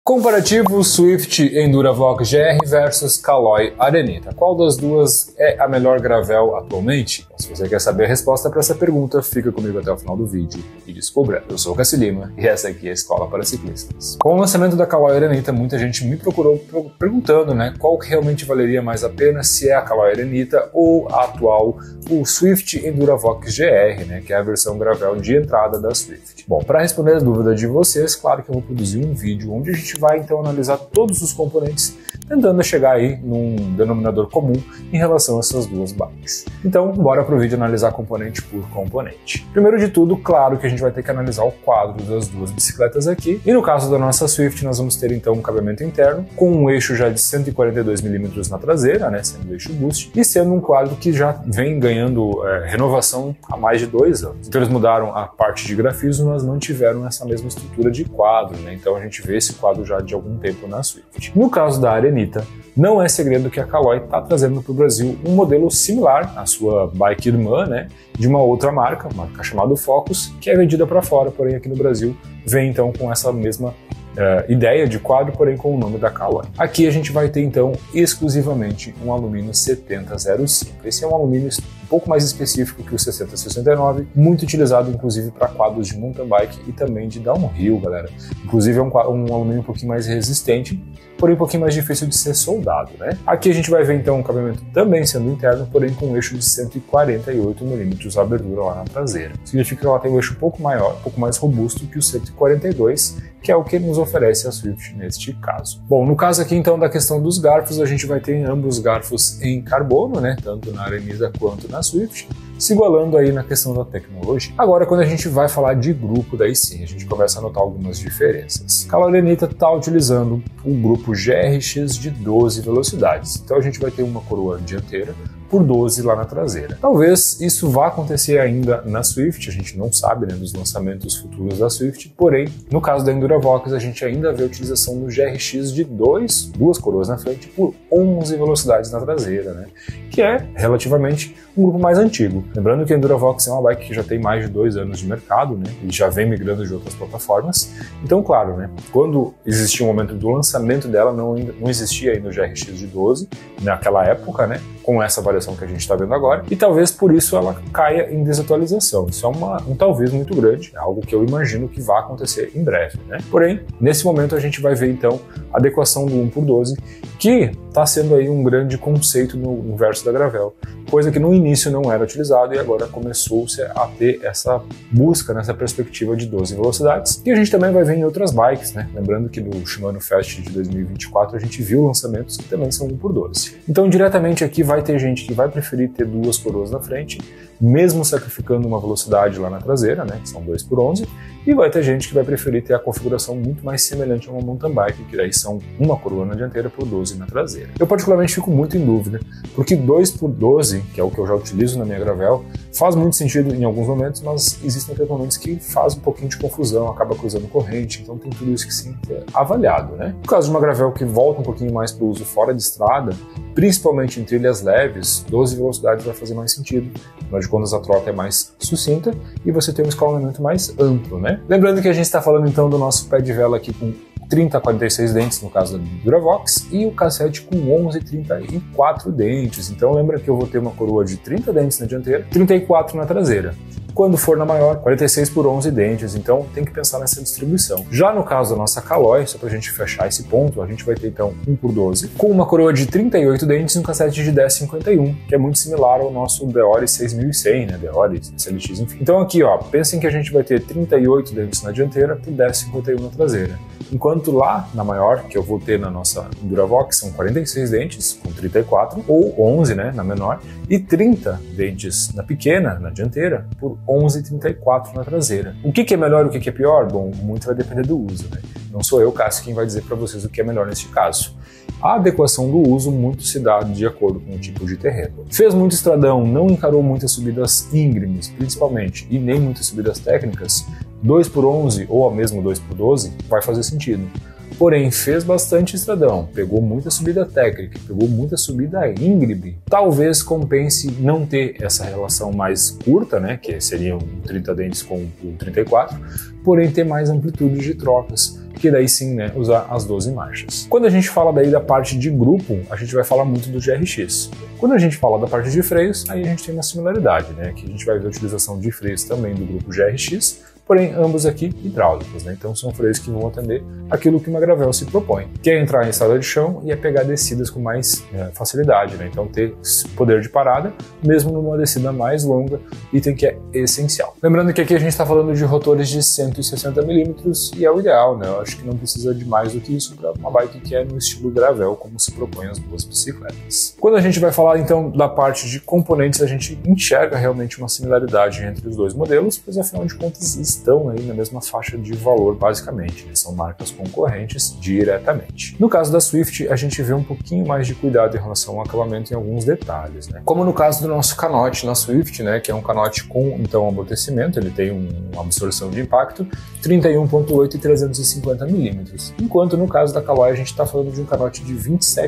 Comparativo Swift EnduraVox GR versus Caloi Arenita. Qual das duas é a melhor gravel atualmente? Se você quer saber a resposta para essa pergunta, fica comigo até o final do vídeo e descubra. Eu sou o Cassi Lima e essa aqui é a Escola para Ciclistas. Com o lançamento da Caloi Arenita, muita gente me procurou perguntando, qual que realmente valeria mais a pena, se é a Caloi Arenita ou a atual, o Swift EnduraVox GR, que é a versão gravel de entrada da Swift. Bom, para responder a dúvida de vocês, claro que eu vou produzir um vídeo onde a gente vai então analisar todos os componentes, tentando chegar aí num denominador comum em relação a essas duas bikes. Então, bora pro vídeo analisar componente por componente. Primeiro de tudo, claro que a gente vai ter que analisar o quadro das duas bicicletas aqui, e no caso da nossa Swift nós vamos ter então um cabeamento interno, com um eixo já de 142 mm na traseira, sendo o eixo boost, e sendo um quadro que já vem ganhando renovação há mais de 2 anos. Então eles mudaram a parte de grafismo, mas não tiveram essa mesma estrutura de quadro, então a gente vê esse quadro já de algum tempo na Swift. No caso da Arenita, não é segredo que a Caloi está trazendo para o Brasil um modelo similar à sua bike irmã, de uma outra marca chamada Focus, que é vendida para fora, porém aqui no Brasil vem então com essa mesma ideia de quadro, porém com o nome da Caloi. Aqui a gente vai ter então exclusivamente um alumínio 7005. Esse é um alumínio um pouco mais específico que o 6069, muito utilizado inclusive para quadros de mountain bike e também de downhill, galera. Inclusive é um alumínio um pouquinho mais resistente, porém um pouquinho mais difícil de ser soldado, Aqui a gente vai ver então um cabeamento também sendo interno, porém com um eixo de 148 mm a abertura lá na traseira. Significa que ela tem um eixo um pouco maior, um pouco mais robusto que o 142, que é o que nos oferece a Swift neste caso. Bom, no caso aqui então da questão dos garfos, a gente vai ter ambos garfos em carbono, tanto na Arenita quanto na Swift, se igualando aí na questão da tecnologia. Agora, quando a gente vai falar de grupo, daí sim, a gente começa a notar algumas diferenças. A Caloi Arenita está utilizando o grupo GRX de 12 velocidades, então a gente vai ter uma coroa dianteira por 12 lá na traseira. Talvez isso vá acontecer ainda na Swift, a gente não sabe dos lançamentos futuros da Swift, porém, no caso da EnduraVox, a gente ainda vê a utilização do GRX de duas coroas na frente por 11 velocidades na traseira, que é relativamente um grupo mais antigo. Lembrando que a EnduraVox é uma bike que já tem mais de 2 anos de mercado, e já vem migrando de outras plataformas. Então, claro, quando existia o momento do lançamento dela, não existia ainda o GRX de 12, naquela época, com essa variação que a gente está vendo agora, e talvez por isso ela caia em desatualização. Isso é um talvez muito grande, é algo que eu imagino que vai acontecer em breve, Porém, nesse momento a gente vai ver então a adequação do 1x12, que está sendo aí um grande conceito no universo da gravel, coisa que no início não era utilizado e agora começou-se a ter essa busca nessa perspectiva de 12 velocidades, e a gente também vai ver em outras bikes, Lembrando que no Shimano Fest de 2024 a gente viu lançamentos que também são 1x12. Então diretamente aqui vai ter gente que vai preferir ter 2 coroas na frente, mesmo sacrificando uma velocidade lá na traseira, que são 2x11, e vai ter gente que vai preferir ter a configuração muito mais semelhante a uma mountain bike, que daí são uma coroa na dianteira por 12 na traseira. Eu particularmente fico muito em dúvida, porque 2x12, que é o que eu já utilizo na minha gravel, faz muito sentido em alguns momentos, mas existem outros momentos que faz um pouquinho de confusão, acaba cruzando corrente, então tem tudo isso que sim é avaliado, No caso de uma gravel que volta um pouquinho mais para o uso fora de estrada, principalmente em trilhas leves, 12 velocidades vai fazer mais sentido, afinal de contas a trota é mais sucinta e você tem um escalonamento mais amplo, Lembrando que a gente está falando então do nosso pé de vela aqui com 30 a 46 dentes no caso da EnduraVox e o cassete com 11 a 34 dentes. Então lembra que eu vou ter uma coroa de 30 dentes na dianteira, 34 na traseira. Quando for na maior, 46 por 11 dentes, então tem que pensar nessa distribuição. Já no caso da nossa Caloi, só pra gente fechar esse ponto, a gente vai ter então 1x12, com uma coroa de 38 dentes e um cassete de 1051, que é muito similar ao nosso Deore 6100, Deore, SLX, enfim. Então aqui, pensem que a gente vai ter 38 dentes na dianteira por 1051 na traseira. Enquanto lá na maior, que eu vou ter na nossa EnduraVox, são 46 dentes, com 34, ou 11, na menor, e 30 dentes na pequena, na dianteira, por 11,34 na traseira. O que é melhor e o que é pior? Bom, muito vai depender do uso, Não sou eu, Cássio, quem vai dizer para vocês o que é melhor neste caso. A adequação do uso muito se dá de acordo com o tipo de terreno. Fez muito estradão, não encarou muitas subidas íngremes, principalmente, e nem muitas subidas técnicas, 2x11 ou mesmo 2x12 vai fazer sentido. Porém, fez bastante estradão, pegou muita subida técnica, pegou muita subida íngreme. Talvez compense não ter essa relação mais curta, que seriam 30 dentes com o 34, porém ter mais amplitude de trocas, que daí sim, né, usar as 12 marchas. Quando a gente fala daí da parte de grupo, a gente vai falar muito do GRX. Quando a gente fala da parte de freios, aí a gente tem uma similaridade, né, que a gente vai ver a utilização de freios também do grupo GRX, porém ambos aqui hidráulicos, né? Então são freios que vão atender aquilo que uma gravel se propõe, que é entrar em estrada de chão e é pegar descidas com mais facilidade, né? Então ter poder de parada, mesmo numa descida mais longa, item que é essencial. Lembrando que aqui a gente está falando de rotores de 160 mm e é o ideal, né? Eu acho que não precisa de mais do que isso para uma bike que é no estilo gravel, como se propõe as duas bicicletas. Quando a gente vai falar então da parte de componentes, a gente enxerga realmente uma similaridade entre os dois modelos, pois afinal de contas estão aí na mesma faixa de valor, basicamente, né? São marcas concorrentes diretamente. No caso da Swift, a gente vê um pouquinho mais de cuidado em relação ao acabamento em alguns detalhes, né? Como no caso do nosso canote na Swift, né? Que é um canote com, então, amortecimento, ele tem uma absorção de impacto 31.8 e 350 mm, enquanto no caso da Caloi a gente está falando de um canote de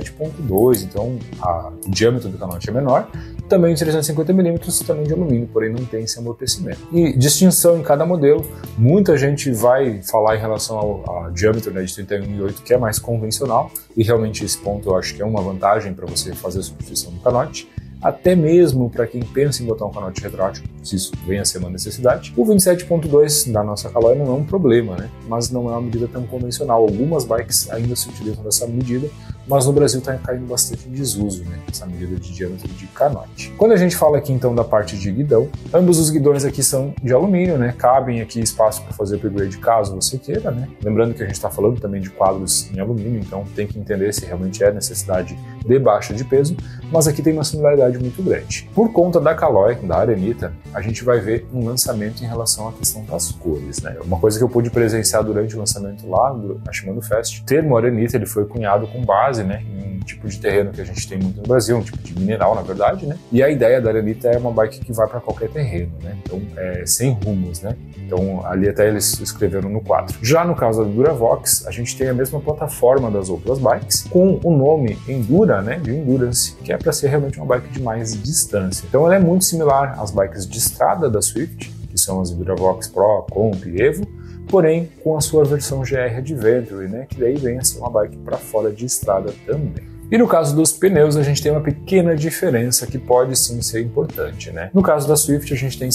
27.2, então o diâmetro do canote é menor, também de 350 mm, também de alumínio, porém não tem esse amortecimento. E distinção em cada modelo, muita gente vai falar em relação ao diâmetro, né, de 31.8, que é mais convencional, e realmente esse ponto eu acho que é uma vantagem para você fazer a substituição do canote, até mesmo para quem pensa em botar um canote retrátil, se isso venha a ser uma necessidade. O 27.2 da nossa Caloi não é um problema, né? Mas não é uma medida tão convencional. Algumas bikes ainda se utilizam dessa medida, mas no Brasil está caindo bastante em desuso, né? Essa medida de diâmetro de canote. Quando a gente fala aqui então da parte de guidão, ambos os guidões aqui são de alumínio, né? Cabem aqui espaço para fazer upgrade caso você queira, né? Lembrando que a gente está falando também de quadros em alumínio, então tem que entender se realmente é necessidade de baixa de peso, mas aqui tem uma similaridade muito grande. Por conta da Caloi, da Arenita, a gente vai ver um lançamento em relação à questão das cores, né? Uma coisa que eu pude presenciar durante o lançamento lá na Shimano Fest, o termo Arenita ele foi cunhado com base, né, em um tipo de terreno que a gente tem muito no Brasil, um tipo de mineral, na verdade, né? E a ideia da Arenita é uma bike que vai para qualquer terreno, né? Então, sem rumos, né? Então, ali até eles escreveram no quadro. Já no caso da Duravox, a gente tem a mesma plataforma das outras bikes, com o nome Endura, né, de Endurance, que é para ser realmente uma bike de mais distância. Então, ela é muito similar às bikes de estrada da Swift, que são as Duravox Pro, Comp e Evo, porém com a sua versão GR Adventure, né, que daí vem a ser uma bike para fora de estrada também. E no caso dos pneus, a gente tem uma pequena diferença que pode sim ser importante, né? No caso da Swift, a gente tem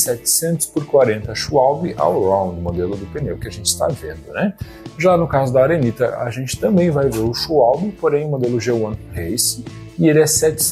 700/40 Schwalbe Allround, modelo do pneu que a gente está vendo, né? Já no caso da Arenita, a gente também vai ver o Schwalbe, porém o modelo G1 Race, e ele é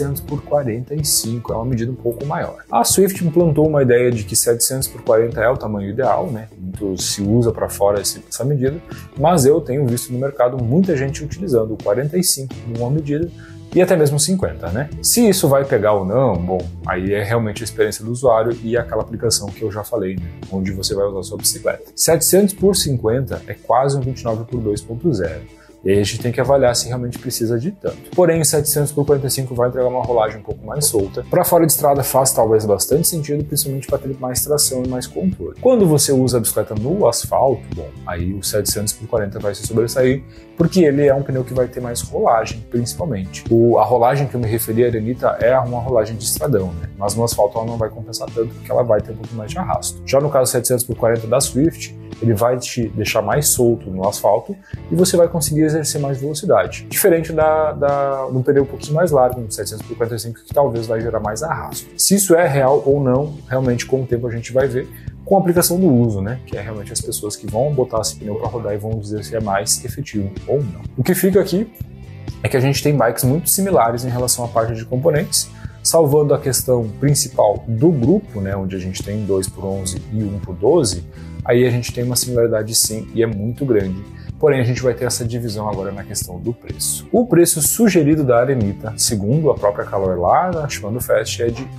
700/45, é uma medida um pouco maior. A Swift implantou uma ideia de que 700/40 é o tamanho ideal, né? Muito se usa para fora essa medida, mas eu tenho visto no mercado muita gente utilizando o 45 como uma medida e até mesmo 50, né? Se isso vai pegar ou não, bom, aí é realmente a experiência do usuário e aquela aplicação que eu já falei, né? Onde você vai usar a sua bicicleta. 700/50 é quase um 29/2.0. E aí a gente tem que avaliar se realmente precisa de tanto. Porém, o 700/45 vai entregar uma rolagem um pouco mais solta. Para fora de estrada faz talvez bastante sentido, principalmente para ter mais tração e mais controle. Quando você usa a bicicleta no asfalto, bom, aí o 700/40 vai se sobressair, porque ele é um pneu que vai ter mais rolagem, principalmente. A rolagem que eu me referi à Arenita é uma rolagem de estradão, né? Mas no asfalto ela não vai compensar tanto, porque ela vai ter um pouco mais de arrasto. Já no caso 700/40 da Swift, ele vai te deixar mais solto no asfalto e você vai conseguir exercer mais velocidade. Diferente do pneu um pouquinho mais largo, no 700/45, que talvez vai gerar mais arrasto. Se isso é real ou não, realmente com o tempo a gente vai ver com a aplicação do uso, né? Que é realmente as pessoas que vão botar esse pneu para rodar e vão dizer se é mais efetivo ou não. O que fica aqui é que a gente tem bikes muito similares em relação à parte de componentes, salvando a questão principal do grupo, né? Onde a gente tem 2x11 e 1x12, aí a gente tem uma similaridade sim e é muito grande. Porém, a gente vai ter essa divisão agora na questão do preço. O preço sugerido da Arenita, segundo a própria Caloi lá na Shimano Fest, é de R$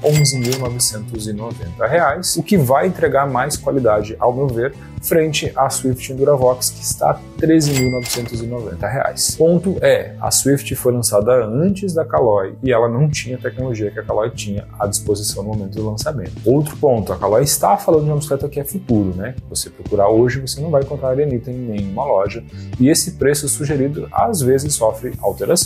11.990, o que vai entregar mais qualidade, ao meu ver, frente à Swift Enduravox, que está a R$ 13.990. Ponto é, a Swift foi lançada antes da Caloi e ela não tinha a tecnologia que a Caloi tinha à disposição no momento do lançamento. Outro ponto, a Caloi está falando de uma bicicleta que é futuro, né? Você procurar hoje, você não vai encontrar a Arenita em nenhuma loja, e esse preço sugerido às vezes sofre alteração,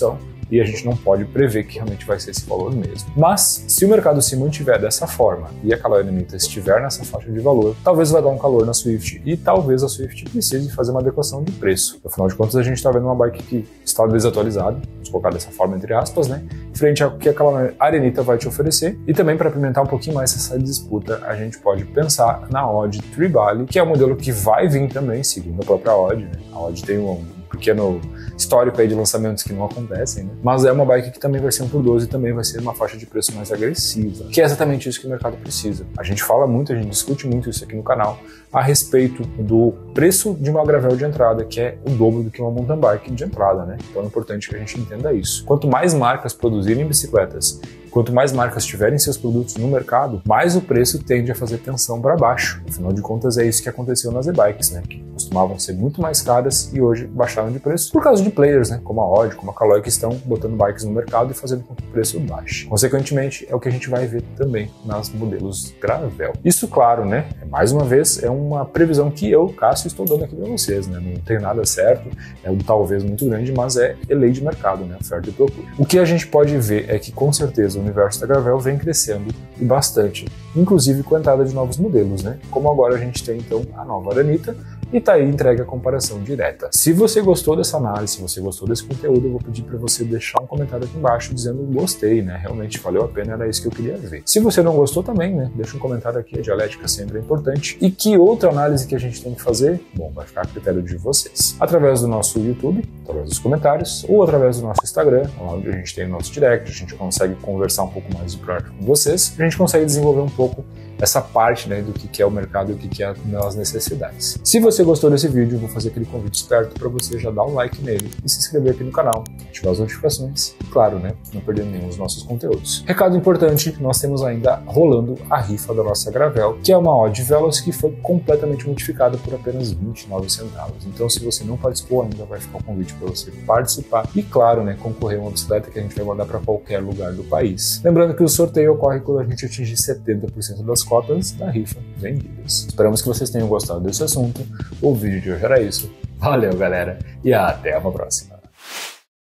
e a gente não pode prever que realmente vai ser esse valor mesmo. Mas, se o mercado se mantiver dessa forma e a Caloi Aranita estiver nessa faixa de valor, talvez vai dar um calor na Swift e talvez a Swift precise fazer uma adequação de preço. Afinal de contas, a gente está vendo uma bike que está desatualizada, vamos colocar dessa forma entre aspas, né? Frente ao que a Caloi Aranita vai te oferecer. E também para apimentar um pouquinho mais essa disputa, a gente pode pensar na Odd Tribali, que é um modelo que vai vir também, segundo a própria Odd, né? A Odd tem um pequeno histórico aí de lançamentos que não acontecem, né? Mas é uma bike que também vai ser 1x12 e também vai ser uma faixa de preço mais agressiva, que é exatamente isso que o mercado precisa. A gente fala muito, a gente discute muito isso aqui no canal a respeito do preço de uma gravel de entrada, que é o dobro do que uma mountain bike de entrada, né? Então é importante que a gente entenda isso. Quanto mais marcas produzirem bicicletas, quanto mais marcas tiverem seus produtos no mercado, mais o preço tende a fazer tensão para baixo. Afinal de contas, é isso que aconteceu nas e-bikes, né? Que costumavam ser muito mais caras e hoje baixaram de preço por causa de players, né? Como a Odd, como a Caloi, que estão botando bikes no mercado e fazendo com que o preço baixe. Consequentemente, é o que a gente vai ver também nas modelos gravel. Isso, claro, né? Mais uma vez, é uma previsão que eu, Cássio, estou dando aqui para vocês, né? Não tem nada certo, é um talvez muito grande, mas é lei de mercado, né? Oferta e procura. O que a gente pode ver é que, com certeza, o universo da gravel vem crescendo e bastante, inclusive com a entrada de novos modelos, né? Como agora a gente tem então a nova Aranita e tá aí entregue a comparação direta. Se você gostou dessa análise, se você gostou desse conteúdo, eu vou pedir para você deixar um comentário aqui embaixo dizendo gostei, né? Realmente valeu a pena, era isso que eu queria ver. Se você não gostou também, né? Deixa um comentário aqui, a dialética sempre é importante. E que outra análise que a gente tem que fazer? Bom, vai ficar a critério de vocês. Através do nosso YouTube, através dos comentários, ou através do nosso Instagram, onde a gente tem o nosso direct, a gente consegue conversar um pouco mais de perto com vocês, a gente consegue desenvolver um pouco essa parte, né, do que é o mercado e o que é as necessidades. Se você gostou desse vídeo, eu vou fazer aquele convite esperto para você já dar um like nele e se inscrever aqui no canal, ativar as notificações e, claro, né, não perder nenhum dos nossos conteúdos. Recado importante, nós temos ainda rolando a rifa da nossa Gravel, que é uma Odd Veloz que foi completamente modificada por apenas 29 centavos. Então, se você não participou ainda, vai ficar o convite para você participar e, claro, né, concorrer a uma bicicleta que a gente vai mandar para qualquer lugar do país. Lembrando que o sorteio ocorre quando a gente atingir 70% das cotas da rifa vendidas. Esperamos que vocês tenham gostado desse assunto. O vídeo de hoje era isso. Valeu, galera, e até a próxima.